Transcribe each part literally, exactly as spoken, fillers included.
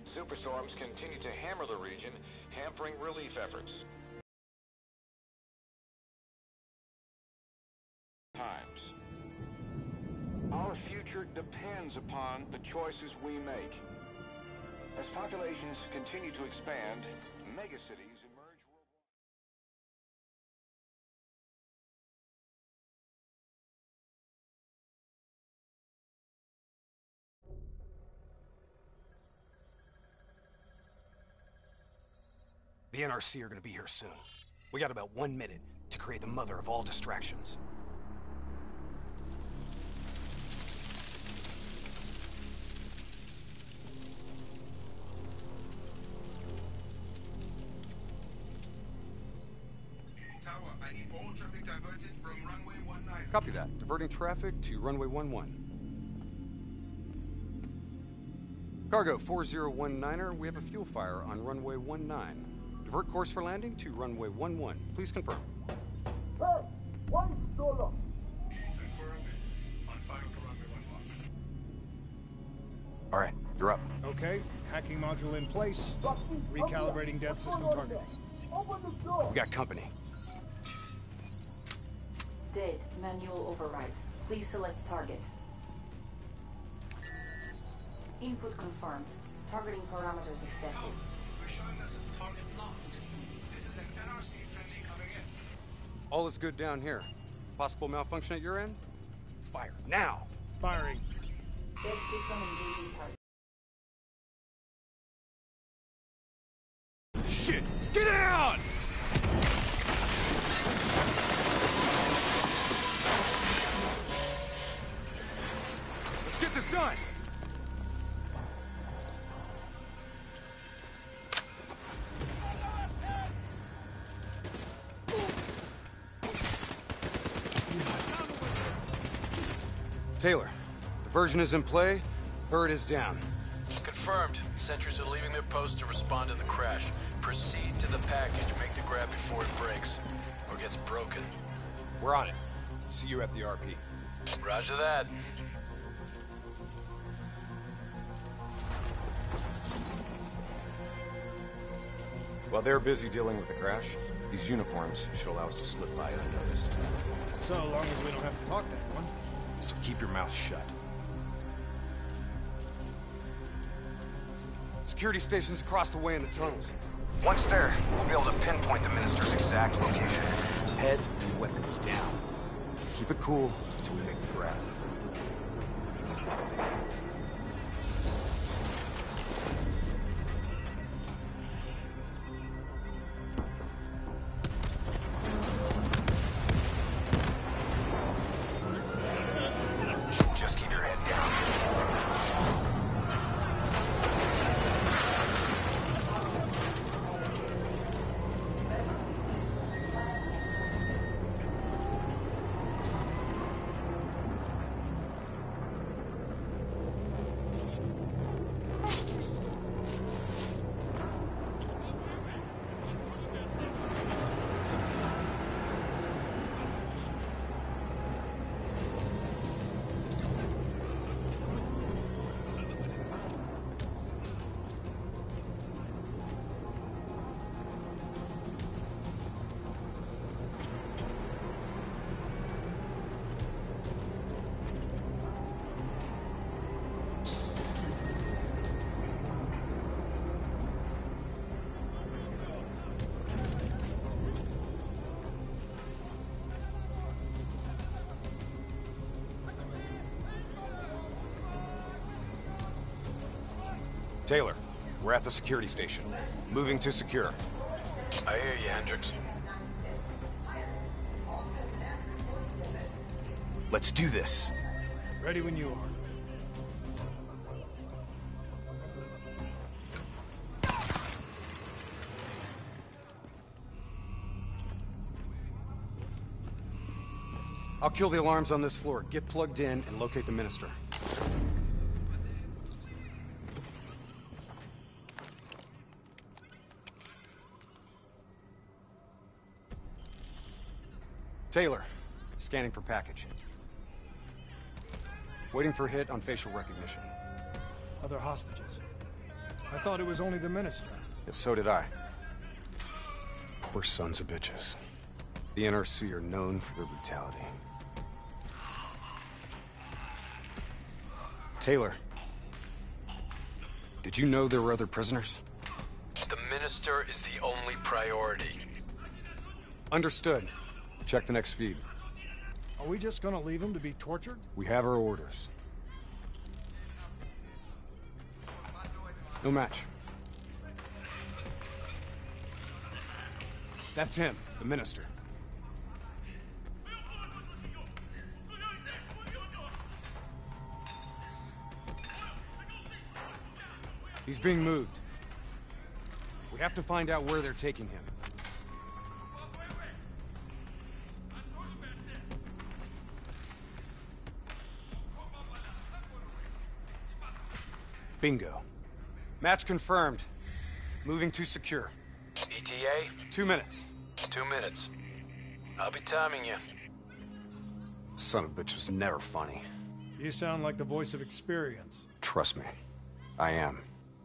Superstorms continue to hammer the region, hampering relief efforts. Times. Our future depends upon the choices we make. As populations continue to expand, megacities emerge worldwide. The N R C are gonna be here soon. We got about one minute to create the mother of all distractions. Tower, I need all traffic diverted from runway one nine. Copy that. Diverting traffic to runway one one. Cargo four zero one niner, we have a fuel fire on runway one nine. Divert course for landing to runway one one. Please confirm. Hey, why is it so long? Confirmed. On fire for runway one one. All right, you're up. Okay, hacking module in place. Recalibrating dead system targeting. Open the door! We got company. Dead. Manual override. Please select target. Input confirmed. Targeting parameters accepted. We're showing us as target locked. This is an N R C friendly coming in. All is good down here. Possible malfunction at your end? Fire now! Firing. Dead system engaging target. Shit! Get down! Let's get this done! Taylor, diversion is in play. Bird is down. Confirmed. Sentries are leaving their posts to respond to the crash. Proceed to the package. Make the grab before it breaks. Or gets broken. We're on it. See you at the R P. Roger that. While they're busy dealing with the crash, these uniforms should allow us to slip by unnoticed. So long as we don't have to talk to anyone. So keep your mouth shut. Security stations across the way in the tunnels. Once there, we'll be able to pinpoint the minister's exact location. Heads and weapons down. Keep it cool until we make the grab. Just keep your head down. Taylor, we're at the security station. Moving to secure. I hear you, Hendricks. Let's do this. Ready when you are. I'll kill the alarms on this floor. Get plugged in and locate the minister. Taylor, scanning for package. Waiting for hit on facial recognition. Other hostages. I thought it was only the minister. Yeah, so did I. Poor sons of bitches. The N R C are known for their brutality. Taylor. Did you know there were other prisoners? The minister is the only priority. Understood. Check the next feed. Are we just gonna leave him to be tortured? We have our orders. No match. That's him, the minister. He's being moved. We have to find out where they're taking him. Bingo. Match confirmed. Moving to secure. E T A? Two minutes. Two minutes. I'll be timing you. Son of a bitch was never funny. You sound like the voice of experience. Trust me. I am.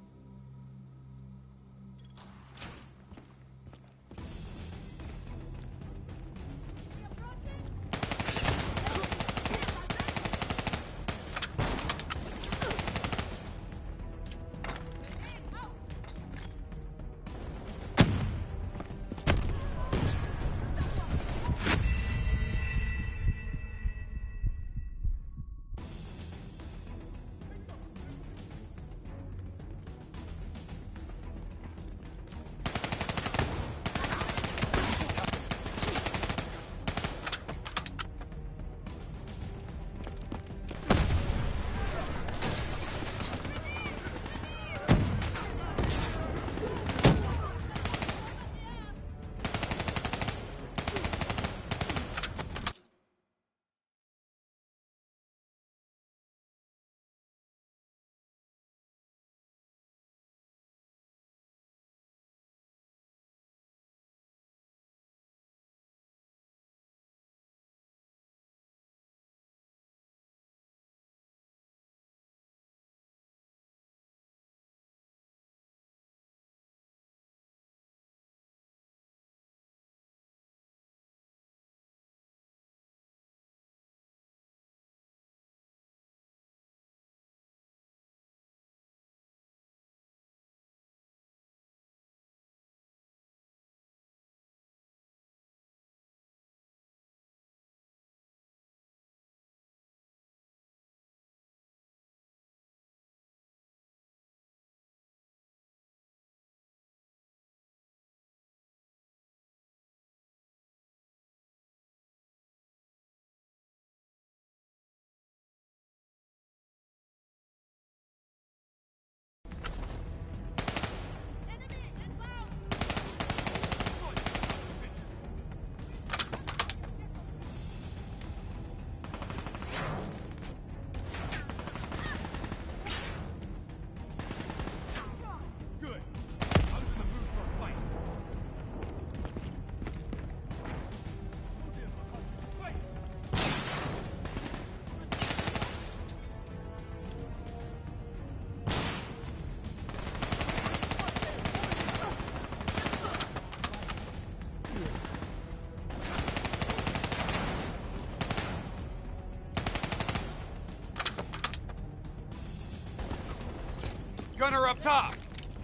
Gunner up top!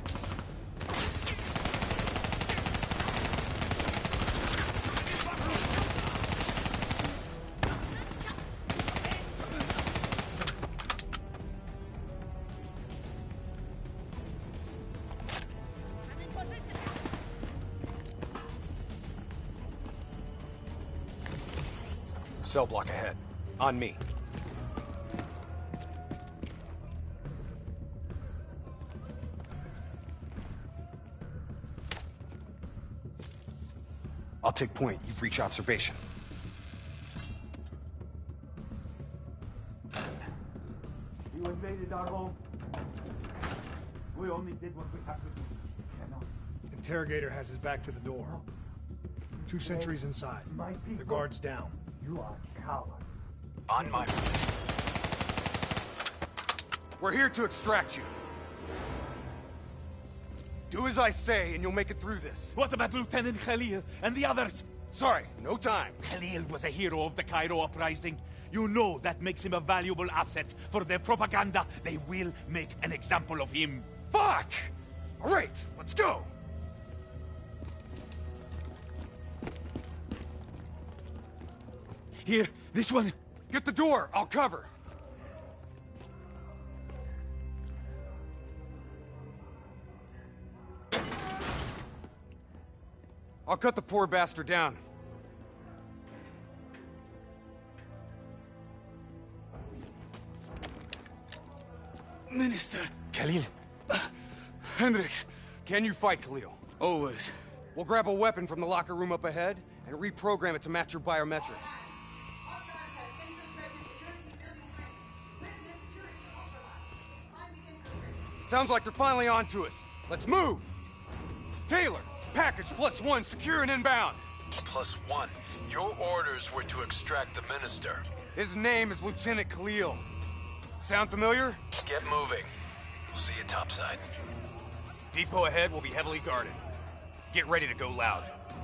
Cell block ahead. On me. I'll take point. You breach observation. You invaded our home. We only did what we had to do. Cannot. Interrogator has his back to the door. Two sentries inside. My people. The guard's down. You are a coward. On my... We're here to extract you. Do as I say, and you'll make it through this. What about Lieutenant Khalil and the others? Sorry, no time. Khalil was a hero of the Cairo uprising. You know that makes him a valuable asset for their propaganda. They will make an example of him. Fuck! All right, let's go. Here, this one. Get the door, I'll cover. I'll cut the poor bastard down. Minister. Khalil. Uh, Hendricks. Can you fight, Khalil? Always. We'll grab a weapon from the locker room up ahead and reprogram it to match your biometrics. Sounds like they're finally on to us. Let's move! Taylor, package plus one, secure and inbound. Plus one. Your orders were to extract the minister. His name is Lieutenant Khalil. Sound familiar? Get moving. We'll see you topside. Depot ahead will be heavily guarded. Get ready to go loud.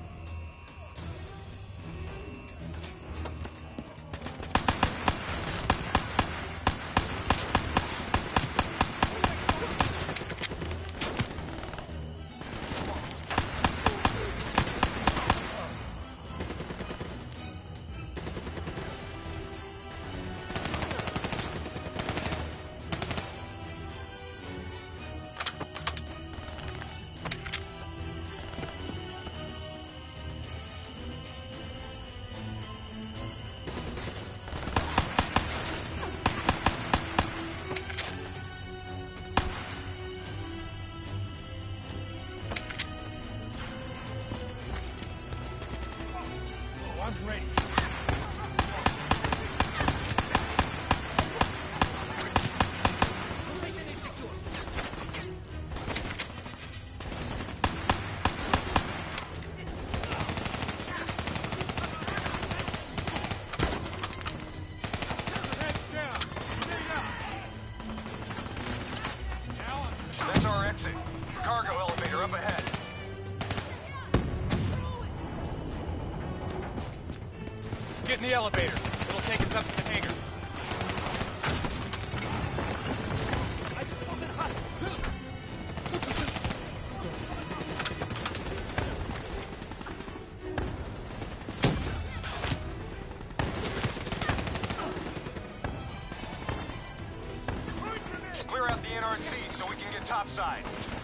Cargo elevator up ahead. Get in the elevator. It'll take us up to the hangar. Clear out the N R C so we can get topside.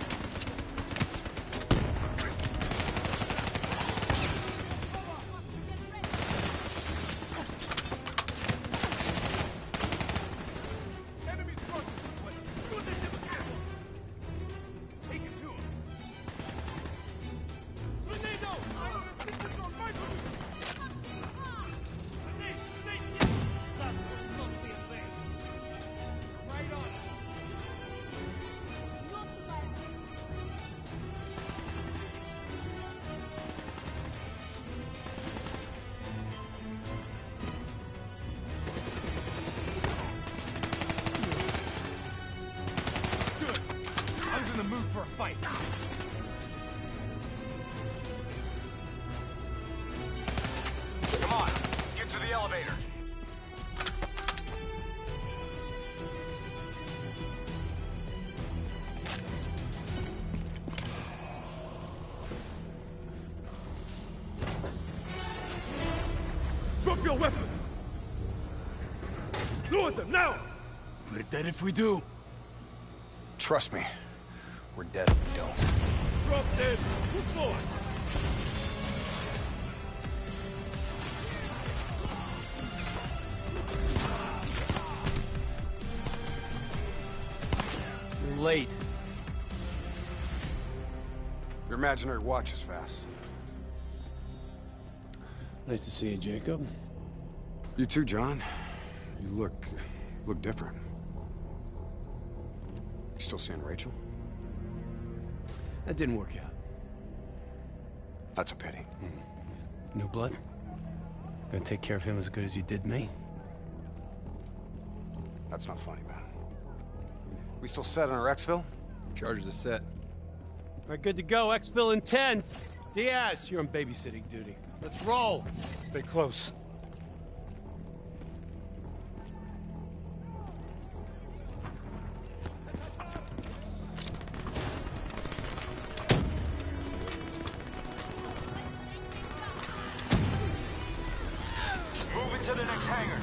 Mood for a fight. Come on, get to the elevator. Drop your weapon! Lower them, now! We're dead if we do. Trust me. We're dead if we don't. Drop dead! Move forward! You're late. Your imaginary watch is fast. Nice to see you, Jacob. You too, John. You look... look different. You still seeing Rachel? That didn't work out. That's a pity. Mm. New blood? Gonna take care of him as good as you did me? That's not funny, man. We still set on our exfil? Charges are set. All right, good to go. Exfil in ten. Diaz, you're on babysitting duty. Let's roll. Stay close. Move into the next hangar.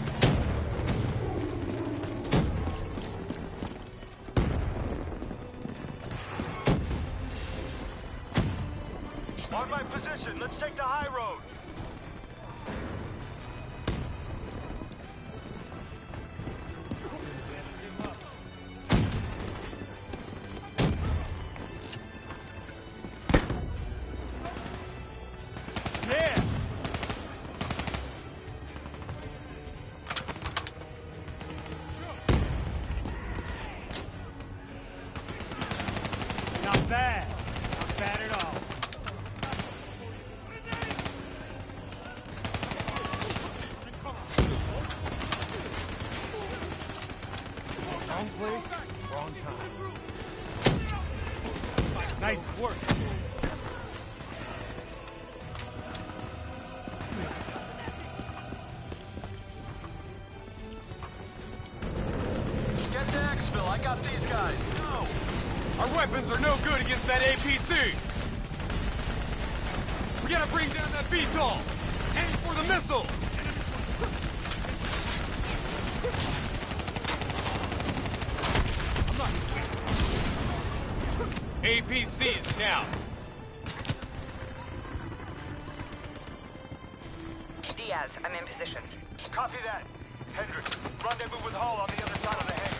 On my position, let's take the high road. Yeah! Not bad. Not bad at all. Wrong place, wrong time. Nice work. Get to Exfil, I got these guys. Go! Our weapons are no good against that A P C. We gotta bring down that V TOL. Aim for the missiles. A P C is down. Diaz, I'm in position. Copy that. Hendricks, rendezvous with Hall on the other side of the hangar.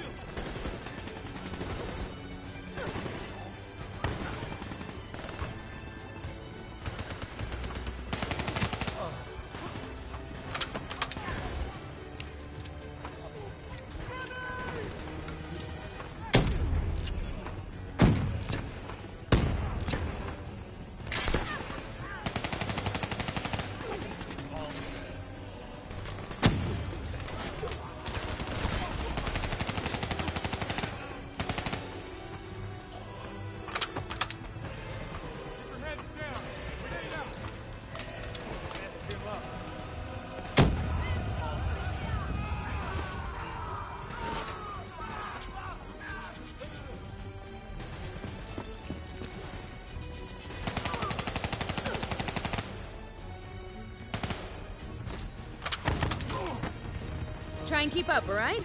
Try and keep up, all right?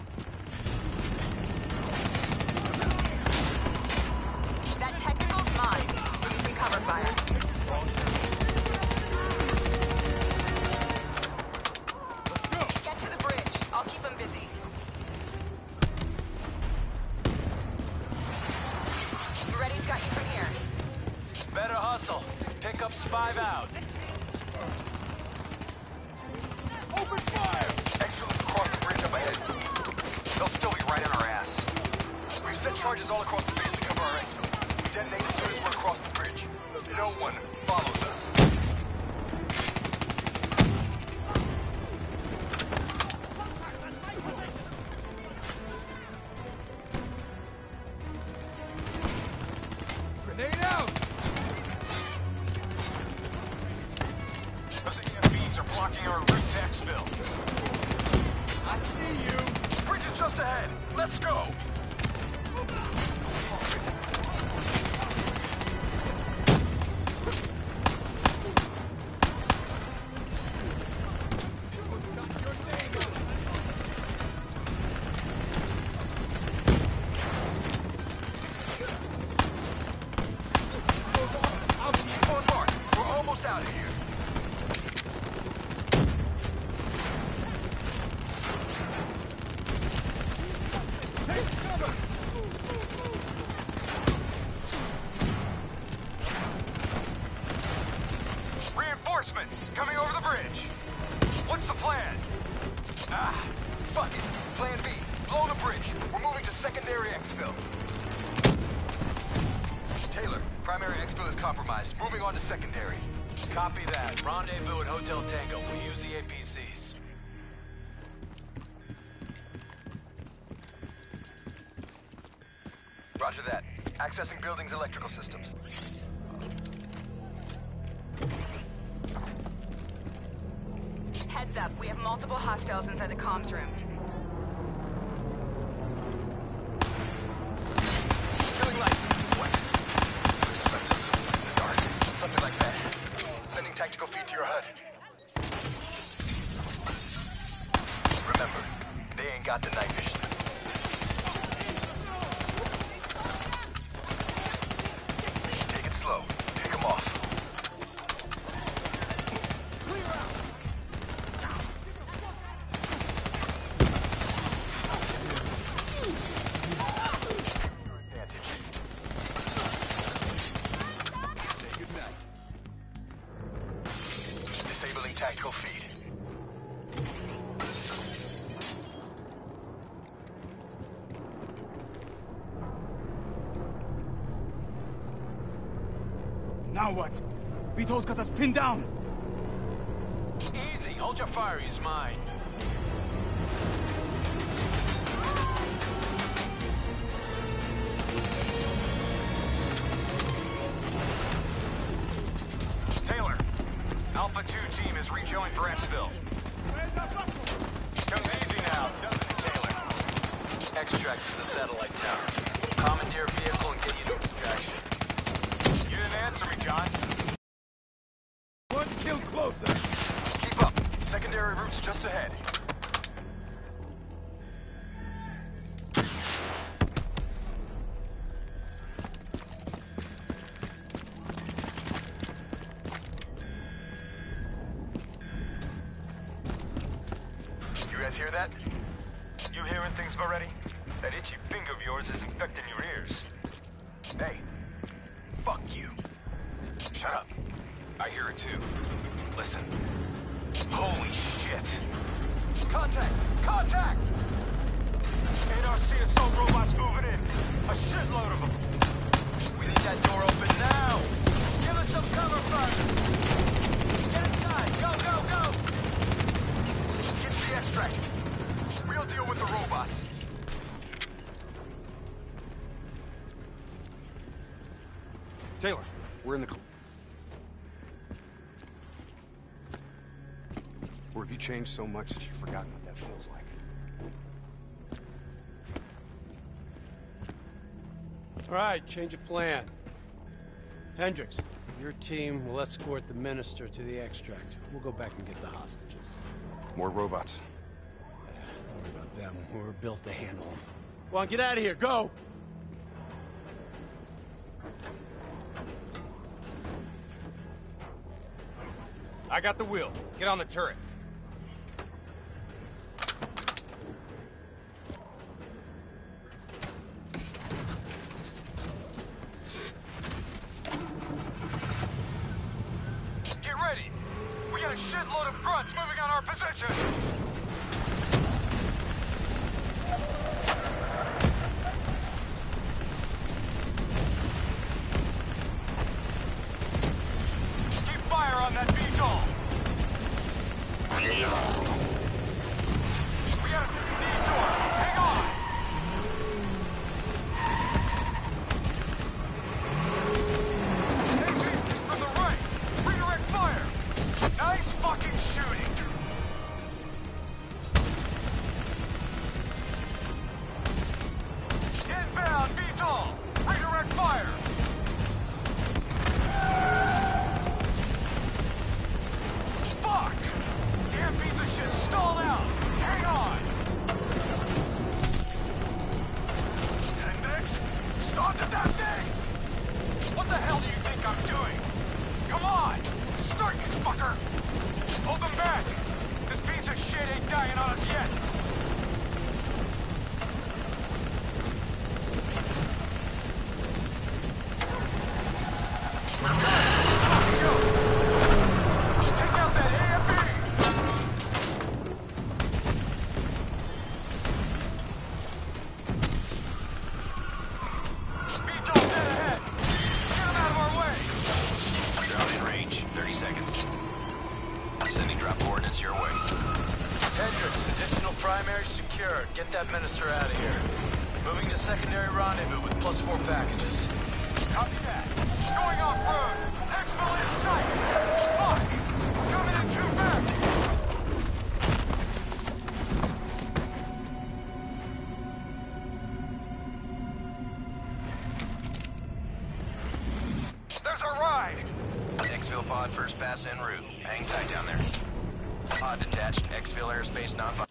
That technical's mine. Give me some cover fire. Get to the bridge. I'll keep them busy. Reddy's got you from here. Better hustle. Pickup's five out. Open fire! Exfil is across the bridge up ahead. They'll still be right on our ass. We've set charges all across the base to cover our exfil. We detonate as soon as we're across the bridge. No one follows us. Grenade out! Those A F Bs are blocking our route to exfil. I see you. Bridge is just ahead. Let's go. On mark. We're almost out of here. Reinforcements coming over the bridge. What's the plan? Ah, fuck it. Plan B. Blow the bridge. We're moving to secondary exfil. Taylor, primary exfil is compromised. Moving on to secondary. Copy that. Rendezvous at Hotel Tango. We'll use the A P Cs. Roger that. Accessing building's electrical systems. Heads up, we have multiple hostiles inside the comms room. Killing lights. What? Respect us in the dark. Something like that. Sending tactical feed to your H U D. Remember, they ain't got the night vision. Take it slow. Pick them off. Advantage. Say goodnight. Disabling tactical feed. Now what? Vito's got us pinned down. Easy, hold your fire, he's mine. Taylor, Alpha two team is rejoined for Xville. Comes easy now, doesn't it, Taylor? Extract is the satellite tower. Commandeer vehicle and get you to extraction. You didn't answer me, John. One kill closer. Keep up. Secondary routes just ahead. You guys hear that? You hearing things already? That itchy finger of yours is infecting your ears. Hey, fuck you. Shut up. I hear it too. Listen. Holy shit. Contact! Contact! N R C assault robots moving in. A shitload of them. We need that door open now. Give us some cover first. Get inside. Go, go, go. Get to the extract. We'll deal with the robots. Taylor, we're in the... Or have you changed so much that you've forgotten what that feels like? All right, change of plan. Hendricks, your team will escort the minister to the extract. We'll go back and get the hostages. More robots. Don't worry about them. We're built to handle them. Come on, get out of here. Go! I got the wheel. Get on the turret. Get ready. We got a shitload of grunts moving on our position. Keep fire on that V TOL. We got a detour. Hang on. Take these from the right. Redirect fire. Nice fucking shooting. Inbound V TOL. Redirect fire. Fuck! Damn piece of shit stalled out! Hang on! Hendricks? Started that thing! What the hell do you think I'm doing? Come on! Start, you fucker! Hold them back! This piece of shit ain't dying on us yet! We're good! Let's go! Take out that A F B! V TOL dead ahead! Get him out of our way! Drone in range. thirty seconds. I'm sending drop coordinates your way. Hendricks, additional primary secured. Get that minister out of here. Moving to secondary rendezvous with plus four packages. Copy that. Going off-road. Exfil in sight. Fuck! We're coming in too fast. There's our ride. Exfil pod first pass en route. Hang tight down there. Pod detached. Exfil airspace non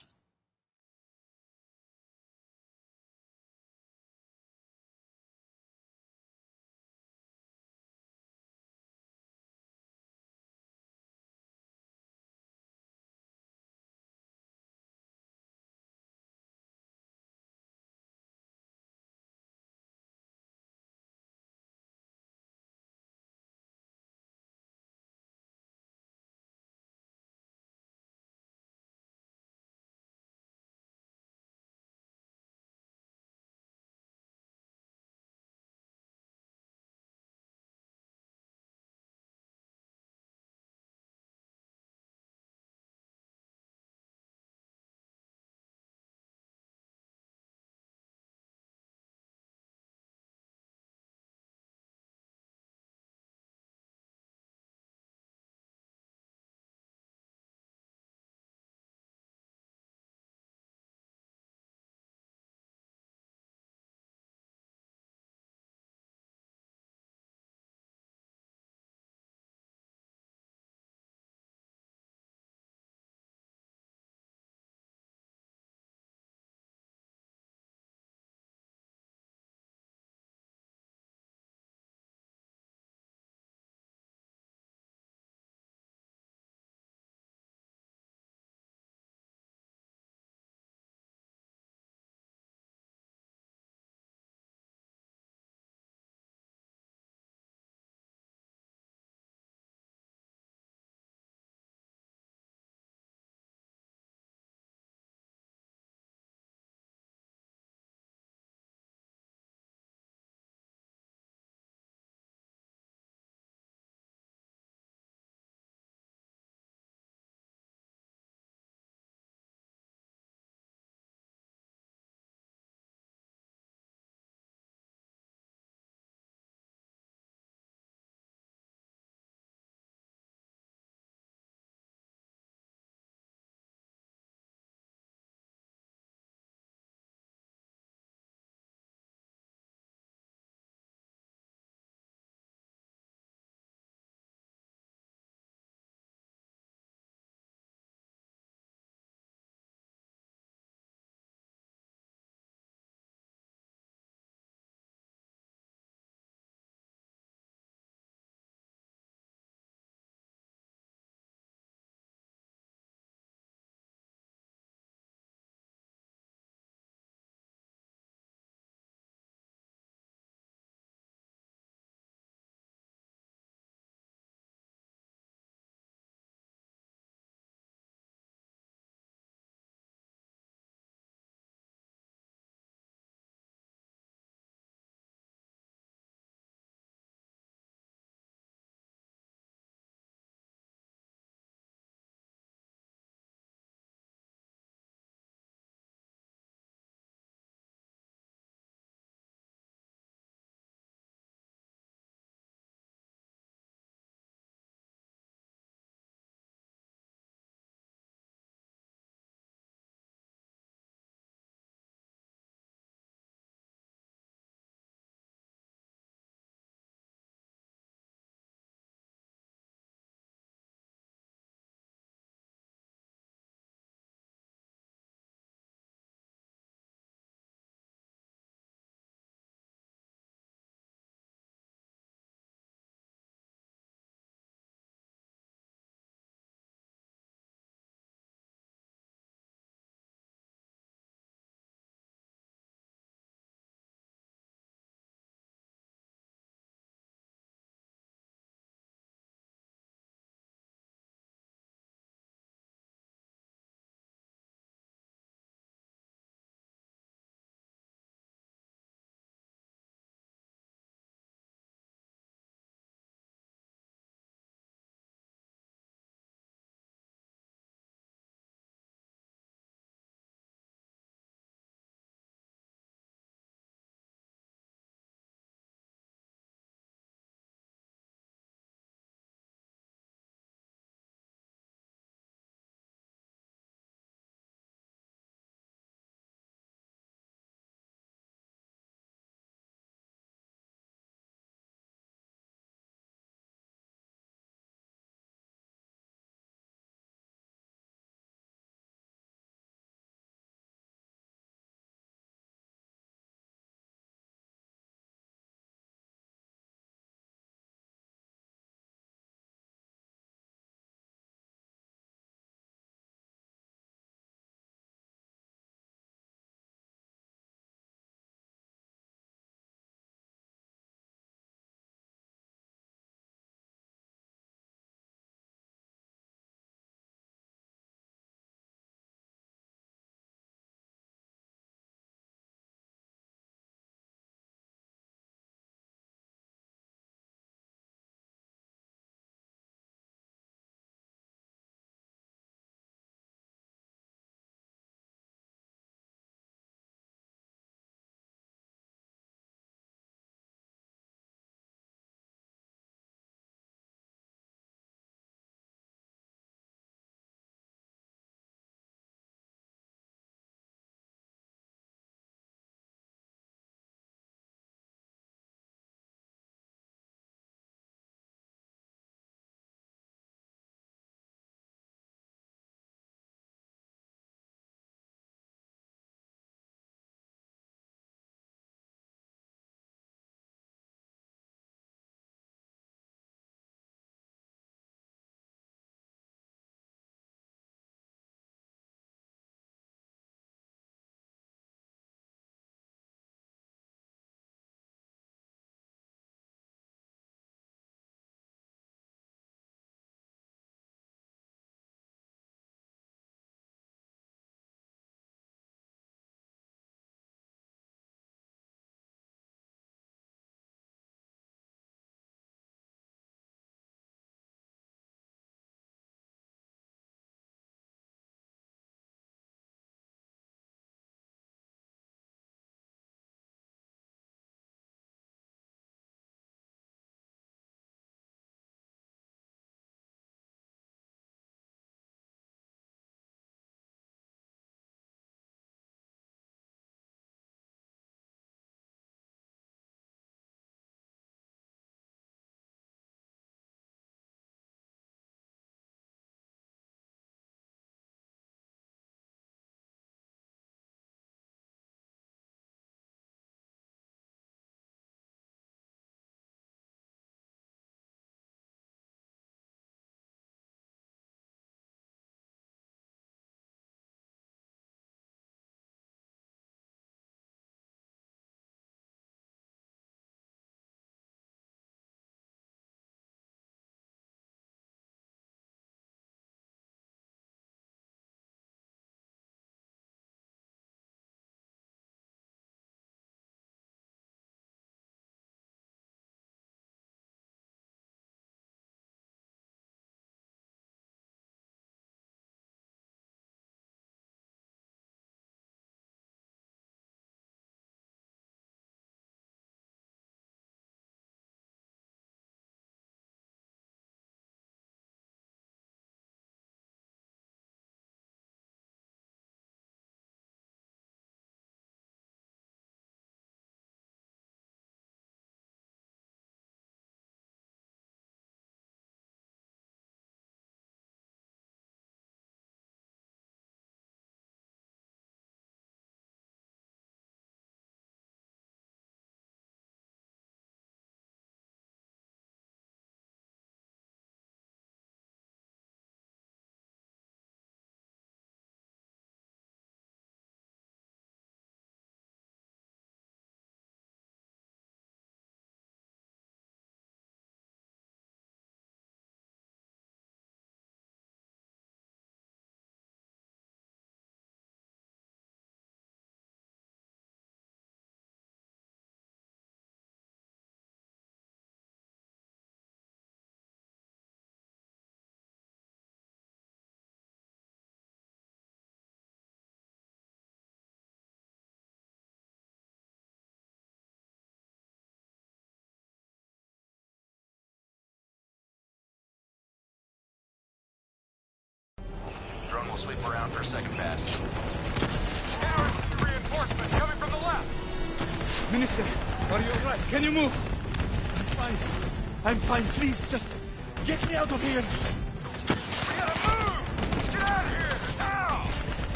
We'll sweep around for a second pass. N R C reinforcements coming from the left. Minister, are you alright? Can you move? I'm fine. I'm fine. Please, just get me out of here. We gotta move! Let's get out of here! Now!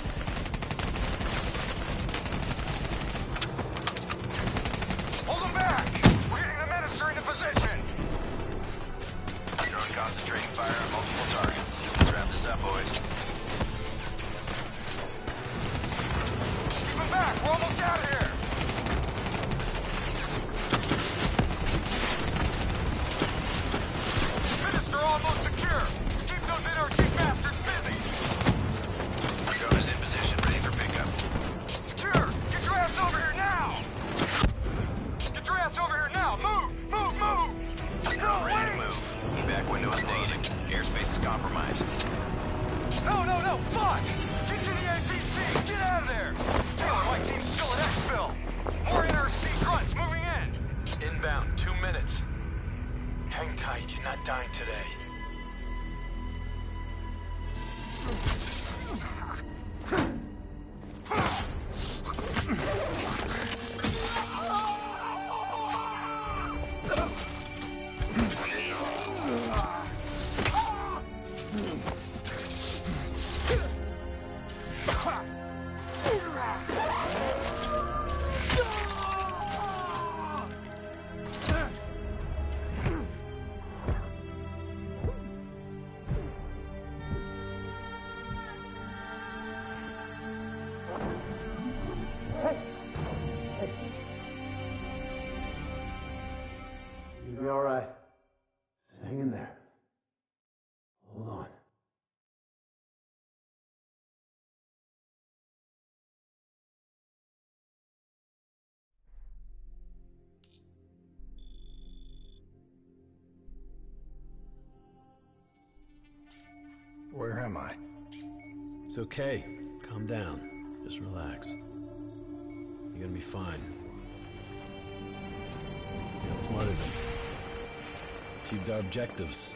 Hold them back! We're getting the Minister into position! Drone concentrating fire on multiple targets. Let's wrap this up, boys. Keep them back! We're almost out of here! Minister almost secure! Keep those N R C bastards busy! Drone is in position, ready for pickup. Secure! Get your ass over here now! Get your ass over here now! Move! Move! Move! Drone ready to move. Back window is closing. Airspace is compromised. No, no, no! Fuck! Get to the A P C! Get out of there! Taylor, my team's still at Exfil! More N R C grunts moving in! Inbound, two minutes. Hang tight, you're not dying today. You'll be all right. Just hang in there. Hold on. Where am I? It's okay. Calm down. Just relax. You're gonna be fine. You got smarter than me. Achieved our objectives.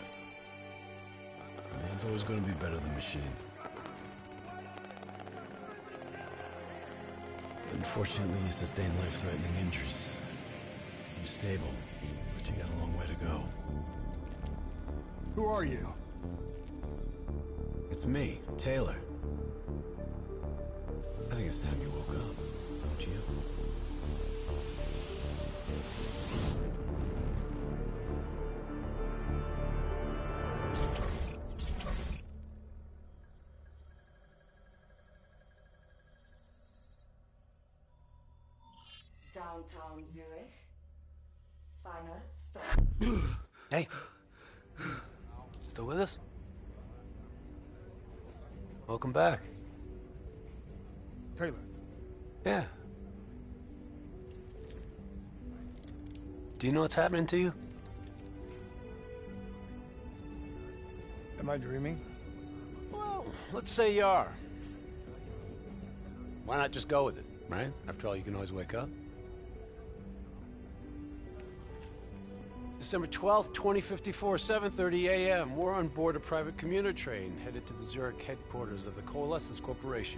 Man's always gonna be better than machine. Unfortunately, you sustained life-threatening injuries. You're stable, but you got a long way to go. Who are you? It's me, Taylor. I think it's time you woke up, don't you? Downtown Zurich. Final stop. Hey. Still with us? Welcome back. Taylor. Yeah. Do you know what's happening to you? Am I dreaming? Well, let's say you are. Why not just go with it, right? After all, you can always wake up. December twelfth, twenty fifty-four, seven thirty a m We're on board a private commuter train headed to the Zurich headquarters of the Coalescence Corporation.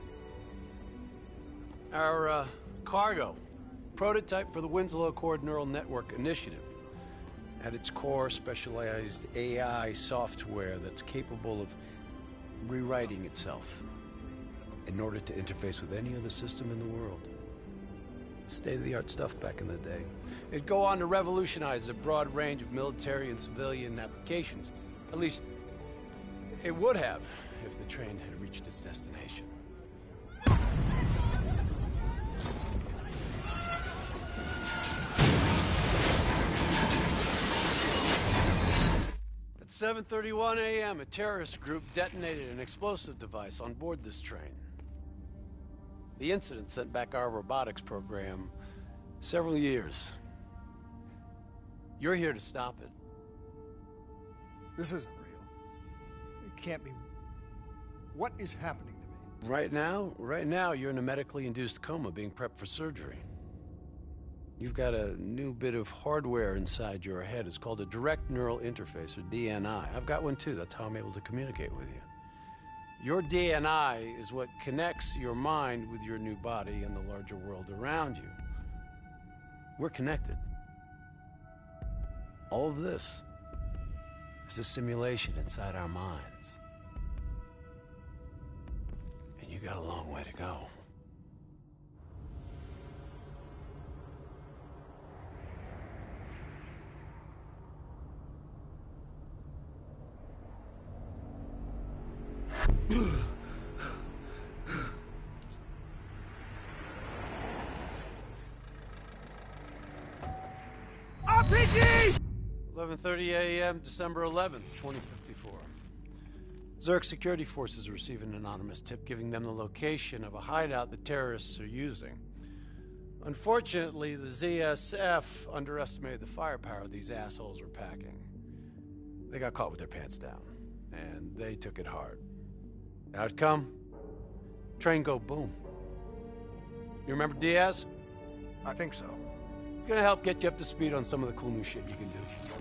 Our uh, cargo, prototype for the Winslow Accord Neural Network Initiative. At its core, specialized A I software that's capable of rewriting itself in order to interface with any other system in the world. State-of-the-art stuff back in the day. It'd go on to revolutionize a broad range of military and civilian applications. At least, it would have if the train had reached its destination. At seven thirty-one a m, a terrorist group detonated an explosive device on board this train. The incident sent back our robotics program several years. You're here to stop it. This isn't real. It can't be. What is happening to me? Right now, right now, you're in a medically induced coma being prepped for surgery. You've got a new bit of hardware inside your head. It's called a direct neural interface, or D N I. I've got one too. That's how I'm able to communicate with you. Your D N I is what connects your mind with your new body and the larger world around you. We're connected. All of this is a simulation inside our minds. And you got a long way to go. R P G! eleven thirty a m, December eleventh, twenty fifty-four. Zurich security forces receive an anonymous tip giving them the location of a hideout the terrorists are using. Unfortunately, the Z S F underestimated the firepower these assholes were packing. They got caught with their pants down, and they took it hard. Outcome? Train go boom. You remember Diaz? I think so. Gonna help get you up to speed on some of the cool new shit you can do.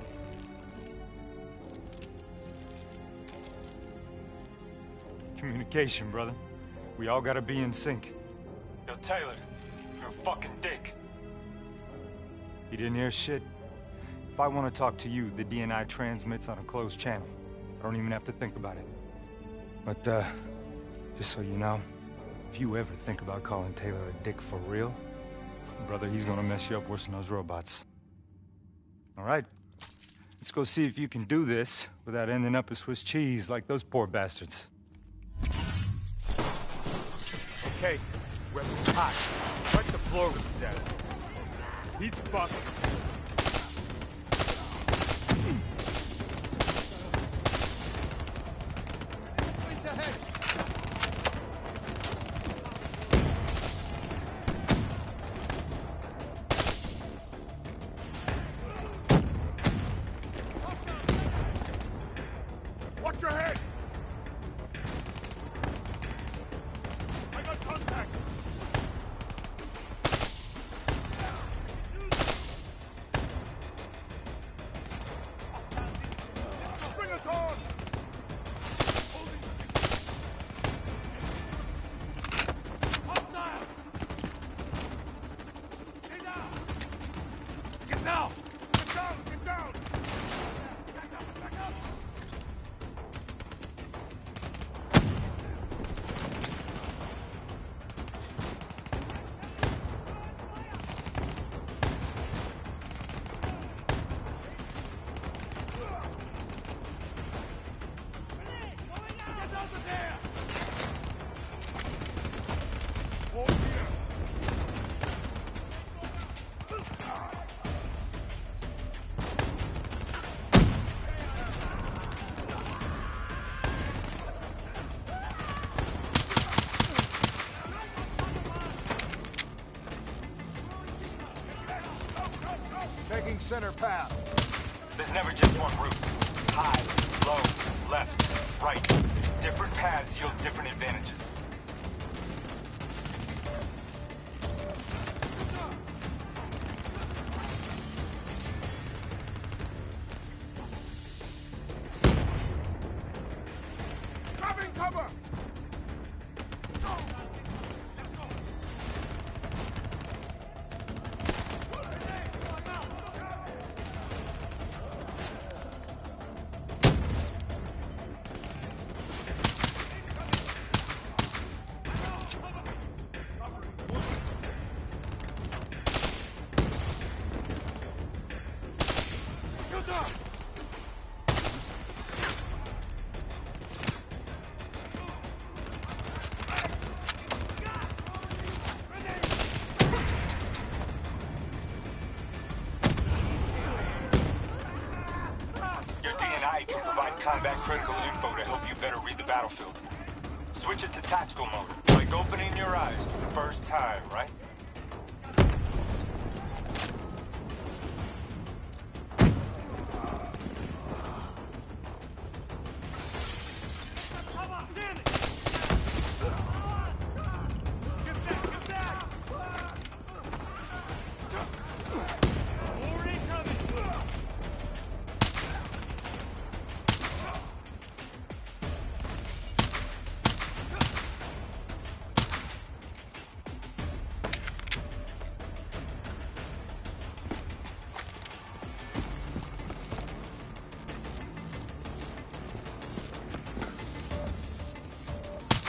Communication, brother. We all gotta be in sync. Yo, Taylor, you're a fucking dick. You didn't hear shit? If I want to talk to you, the D N I transmits on a closed channel. I don't even have to think about it. But, uh, just so you know, if you ever think about calling Taylor a dick for real, brother, he's gonna mess you up worse than those robots. All right, let's go see if you can do this without ending up as Swiss cheese like those poor bastards. Okay, we're hot. Wipe the floor with his ass. He's fucked. It's ahead. Watch your head! I got contact! Bring it on! Hostile! Stay down! Get down! Get down! Get down! Back up! Back up! Taking center path. There's never just one route. High, low, left, right. Different paths yield different advantages. Grabbing cover! Can provide combat critical info to help you better read the battlefield. Switch it to tactical mode, like opening your eyes for the first time, right?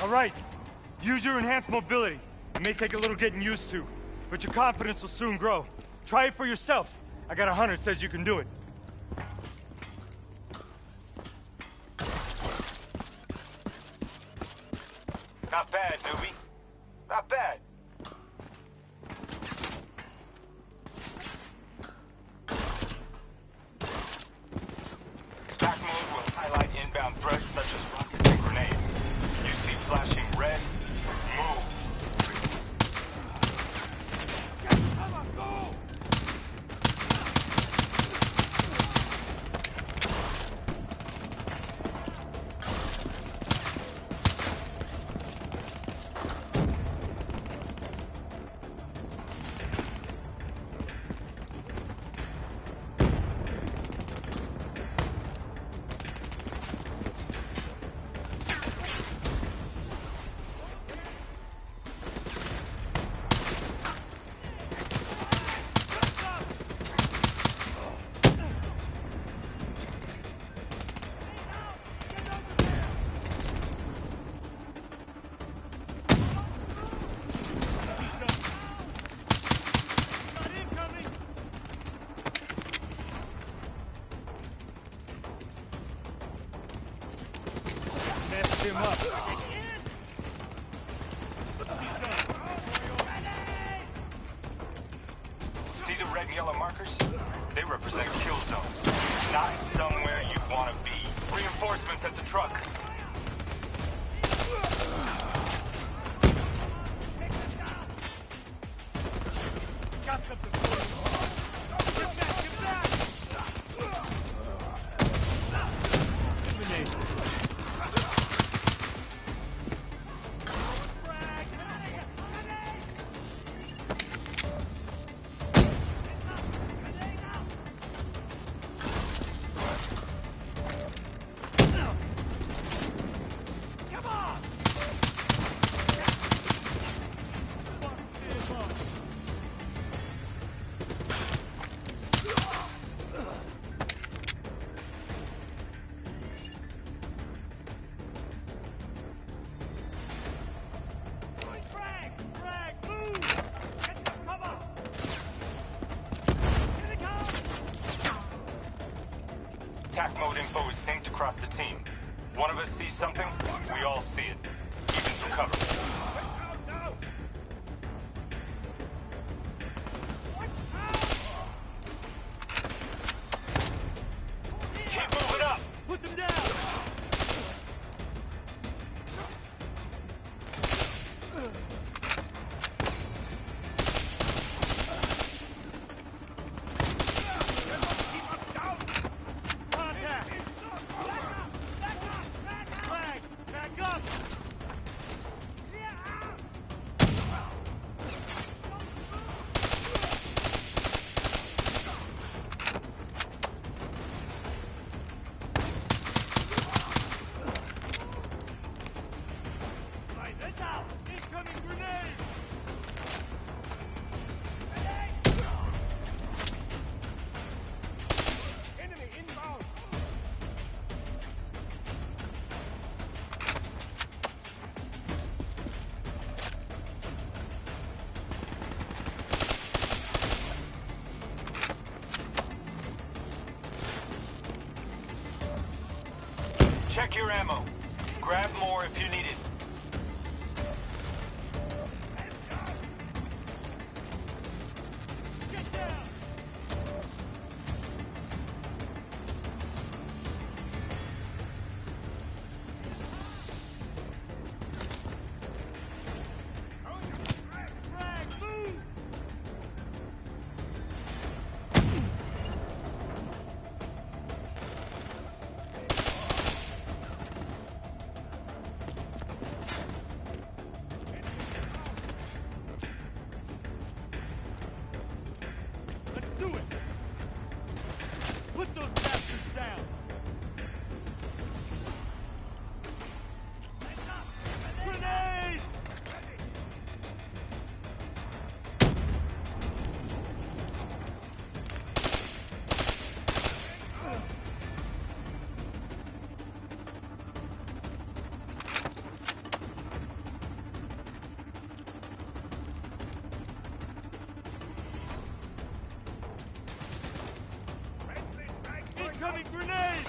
All right. Use your enhanced mobility. It may take a little getting used to, but your confidence will soon grow. Try it for yourself. I got a hunter that says you can do it. Not bad, newbie. Not bad. Attack mode will highlight inbound threats such as rockets and grenades. You see flashing red, move. Come on, go! Him up. See the red and yellow markers? They represent kill zones. Not somewhere you want to be. Reinforcements at the truck. Got something for you. Get back, get back! Eliminate. Attack mode info is synced across the team. One of us sees something, we all see it. Even through cover. Keep moving up! Put them down! Check your ammo. Grab more if you need it. Incoming grenade!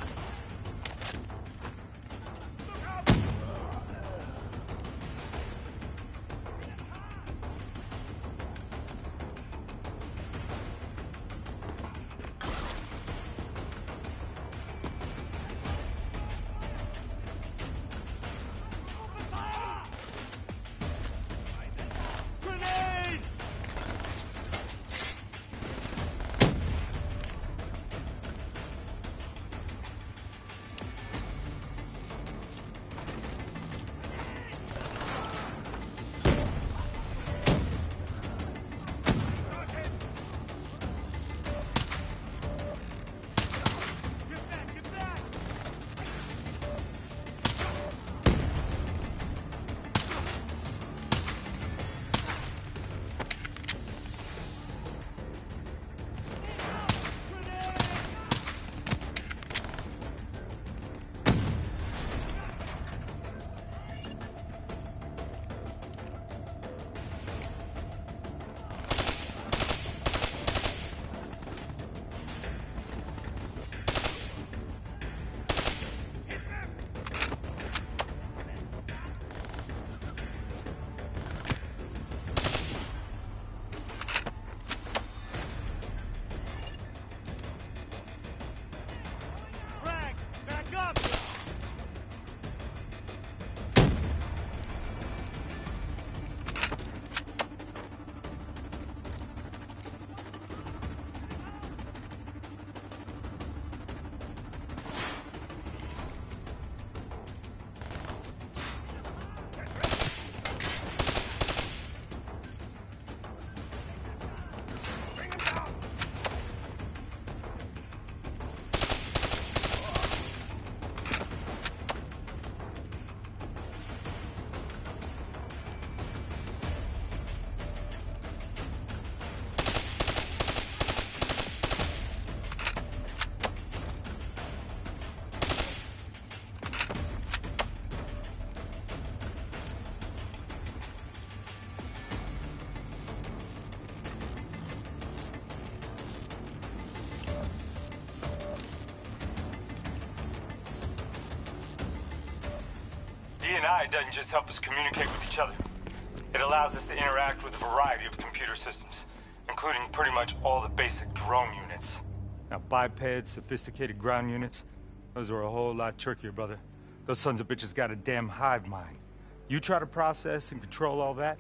D and I doesn't just help us communicate with each other. It allows us to interact with a variety of computer systems, including pretty much all the basic drone units. Now, bipeds, sophisticated ground units, those are a whole lot trickier, brother. Those sons of bitches got a damn hive mind. You try to process and control all that,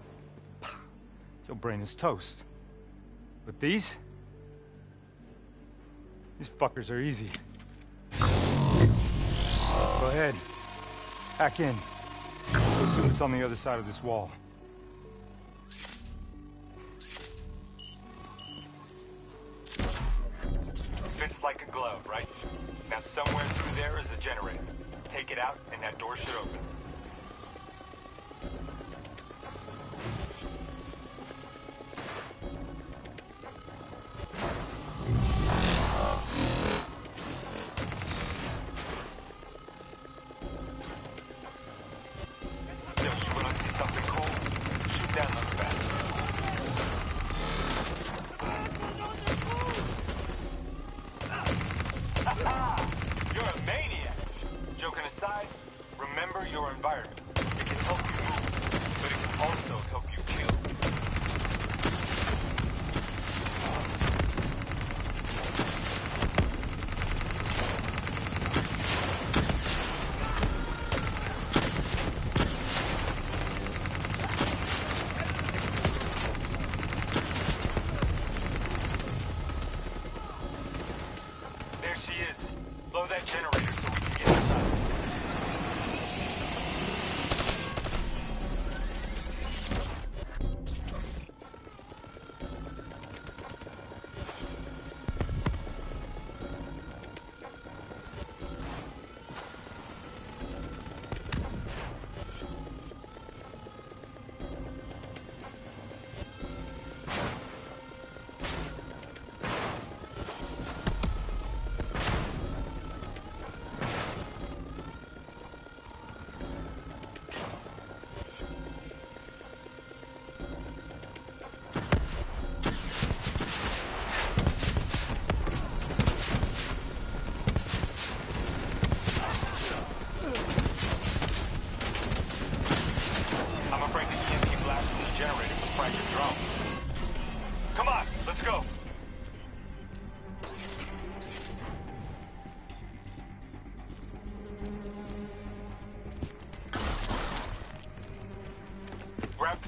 your brain is toast. But these? These fuckers are easy. Go ahead. Hack in. Go see what's on the other side of this wall. Fits like a glove, right? Now somewhere through there is a generator. Take it out and that door should open. Remember your environment. It can help you move, but it can also help you kill. There she is. Blow that generator so we can get inside.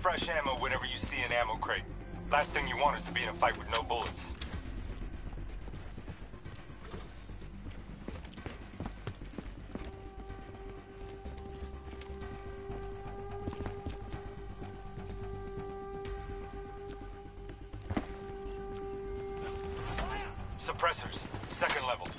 fresh ammo whenever you see an ammo crate. Last thing you want is to be in a fight with no bullets. Suppressors, second level.